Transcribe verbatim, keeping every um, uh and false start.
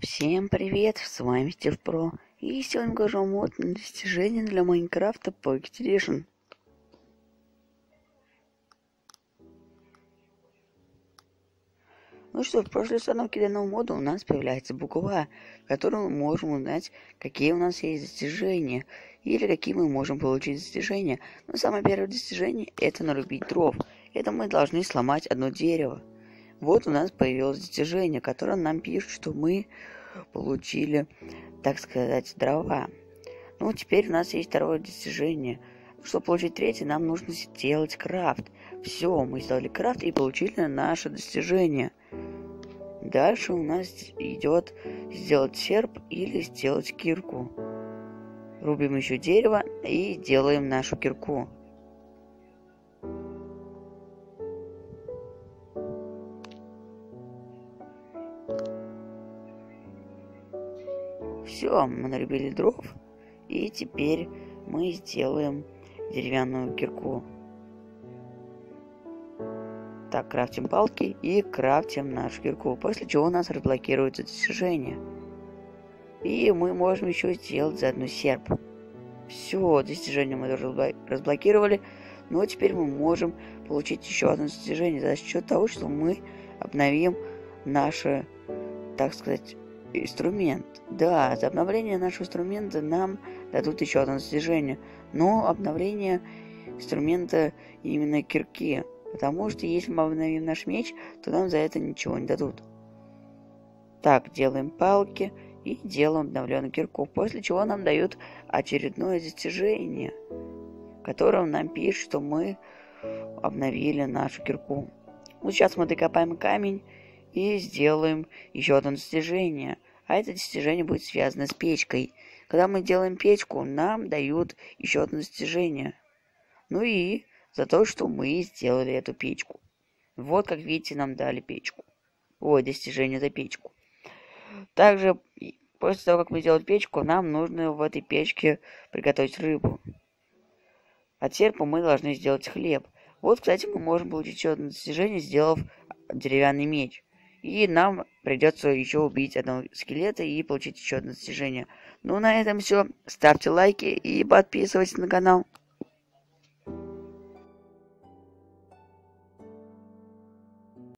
Всем привет, с вами Стив Про, и сегодня покажу вам мод на достижения для Майнкрафта Pocket Edition. Ну что, в прошлой установке данного мода у нас появляется буква, в которой мы можем узнать, какие у нас есть достижения, или какие мы можем получить достижения. Но самое первое достижение — это нарубить дров. Это мы должны сломать одно дерево. Вот у нас появилось достижение, которое нам пишет, что мы получили, так сказать, дрова. Ну, теперь у нас есть второе достижение. Чтобы получить третье, нам нужно сделать крафт. Все, мы сделали крафт и получили наше достижение. Дальше у нас идет сделать серп или сделать кирку. Рубим еще дерево и делаем нашу кирку. Все, мы нарубили дров, и теперь мы сделаем деревянную кирку. Так, крафтим палки и крафтим нашу кирку, после чего у нас разблокируется достижение. И мы можем еще сделать заодно серп. Все, достижение мы тоже разблокировали, но теперь мы можем получить еще одно достижение за счет того, что мы обновим наше, так сказать, инструмент. Да, за обновление нашего инструмента нам дадут еще одно достижение, но обновление инструмента именно кирки, потому что если мы обновим наш меч, то нам за это ничего не дадут. Так, делаем палки и делаем обновленную кирку, после чего нам дают очередное достижение, которым нам пишет, что мы обновили нашу кирку. Вот сейчас мы докопаем камень и сделаем еще одно достижение. А это достижение будет связано с печкой. Когда мы делаем печку, нам дают еще одно достижение. Ну и за то, что мы сделали эту печку. Вот, как видите, нам дали печку. Ой, достижение за печку. Также, после того, как мы сделали печку, нам нужно в этой печке приготовить рыбу. От серпа мы должны сделать хлеб. Вот, кстати, мы можем получить еще одно достижение, сделав деревянный меч. И нам придется еще убить одного скелета и получить еще одно достижение. Ну, на этом все. Ставьте лайки и подписывайтесь на канал.